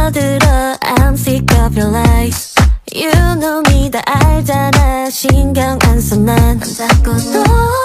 떠들어 I'm sick of your lies. You know me 다 알잖아. 신경 안 써 난 자꾸 너